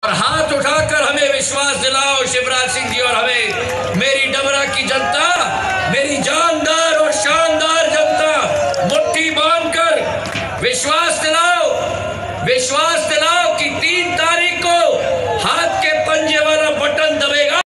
और हाथ उठाकर हमें विश्वास दिलाओ शिवराज सिंह जी और हमें, मेरी डबरा की जनता, मेरी जानदार और शानदार जनता, मुट्ठी बांधकर विश्वास दिलाओ कि 3 तारीख को हाथ के पंजे वाले